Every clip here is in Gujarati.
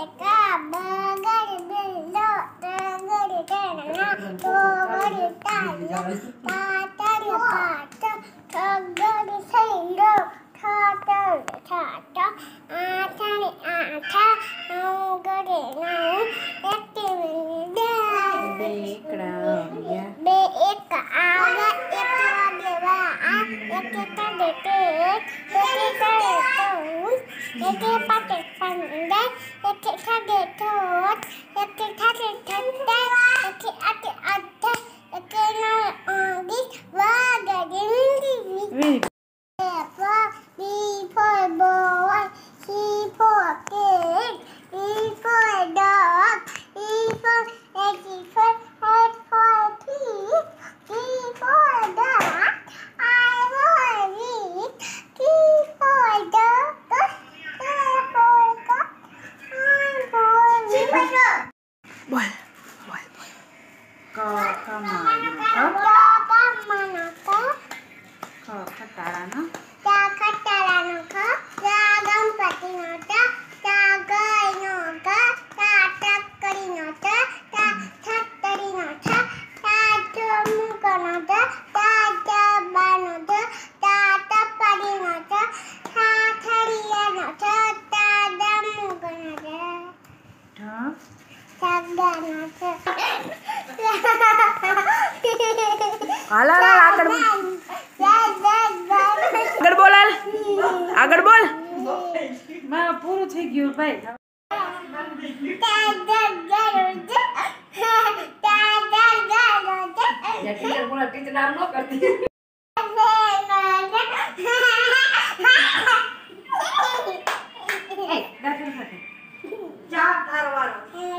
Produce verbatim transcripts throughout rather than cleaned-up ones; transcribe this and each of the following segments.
હાલ હાલ આગળ આગળ બોલ હાલ આગળ બોલ માં પૂરું થઈ ગયું ભાઈ ટીચર બોલા ટીચર નામ ન કરતી એ દાખલ ખાતે ચા તારવાનો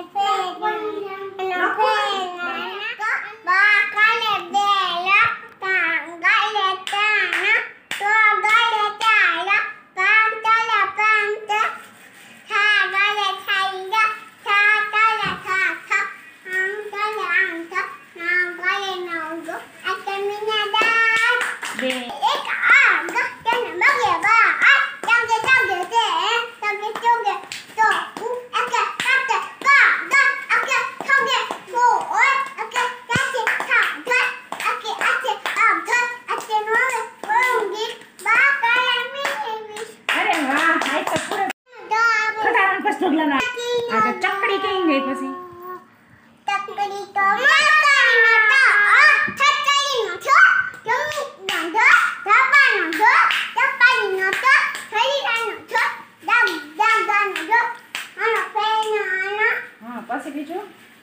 ચકડી કઈ ગઈ પછી ચકડી તો માતા આ ચકડી નો છો જમી ગાંધો ધાબાનો જો ચપાડી નો તો ખરીરાનો છો દમ દમ ગાનો જો આનો પેનો આનો હા પછી બીજું